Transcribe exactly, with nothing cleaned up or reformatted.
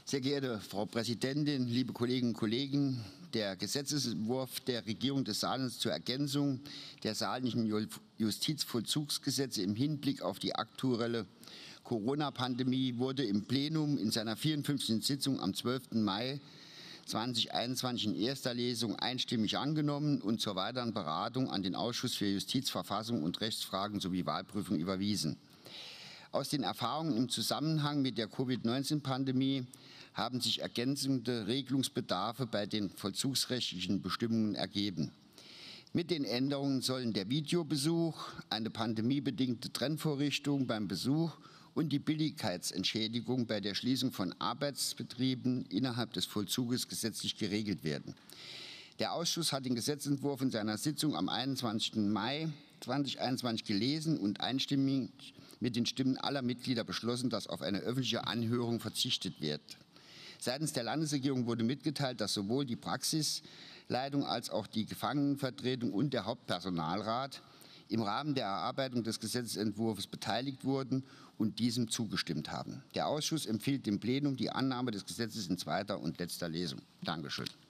Sehr geehrte Frau Präsidentin, liebe Kolleginnen und Kollegen! Der Gesetzesentwurf der Regierung des Saarlandes zur Ergänzung der saarländischen Justizvollzugsgesetze im Hinblick auf die aktuelle Corona-Pandemie wurde im Plenum in seiner vierundfünfzigsten Sitzung am zwölften Mai zweitausendeinundzwanzig in erster Lesung einstimmig angenommen und zur weiteren Beratung an den Ausschuss für Justiz, Verfassung und Rechtsfragen sowie Wahlprüfung überwiesen. Aus den Erfahrungen im Zusammenhang mit der Covid neunzehn Pandemie haben sich ergänzende Regelungsbedarfe bei den vollzugsrechtlichen Bestimmungen ergeben. Mit den Änderungen sollen der Videobesuch, eine pandemiebedingte Trennvorrichtung beim Besuch und die Billigkeitsentschädigung bei der Schließung von Arbeitsbetrieben innerhalb des Vollzuges gesetzlich geregelt werden. Der Ausschuss hat den Gesetzentwurf in seiner Sitzung am einundzwanzigsten Mai zweitausendeinundzwanzig gelesen und einstimmig mit den Stimmen aller Mitglieder beschlossen, dass auf eine öffentliche Anhörung verzichtet wird. Seitens der Landesregierung wurde mitgeteilt, dass sowohl die Praxisleitung als auch die Gefangenenvertretung und der Hauptpersonalrat im Rahmen der Erarbeitung des Gesetzentwurfs beteiligt wurden und diesem zugestimmt haben. Der Ausschuss empfiehlt dem Plenum die Annahme des Gesetzes in zweiter und letzter Lesung. Dankeschön.